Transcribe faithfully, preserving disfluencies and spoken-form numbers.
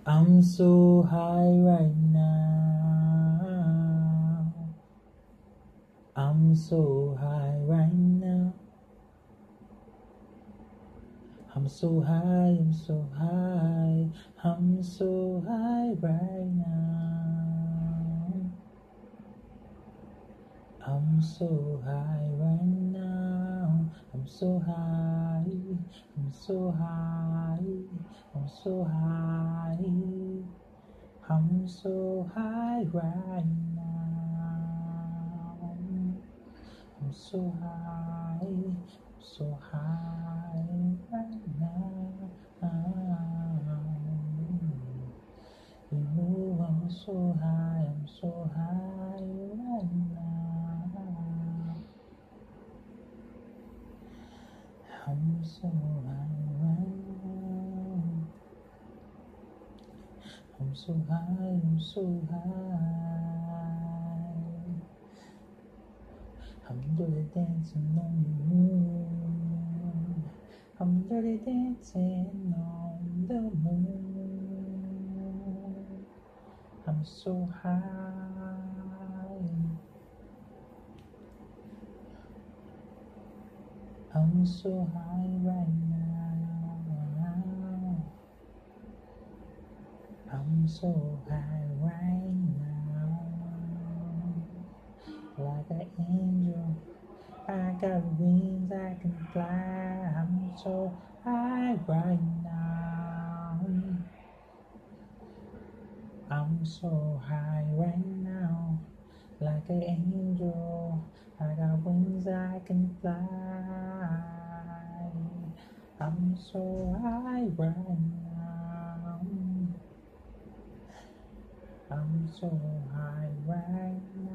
I'm so high right now. I'm so high right now. I'm so high, I'm so high, I'm so high right now. I'm so high right now. I'm so high, I'm so high, I'm so high. I'm so high right now. I'm so high, I'm so high right now. You know I'm so high, I'm so high right now. I'm so high right now. I'm so high, I'm so high. I'm dirty dancing on the moon. I'm dirty dancing on the moon. I'm so high. I'm so high right now. I'm so high right now. Like an angel, I got wings, I can fly. I'm so high right now. I'm so high right now. Like an angel, I got wings, I can fly. I'm so high right now. I'm so high right now.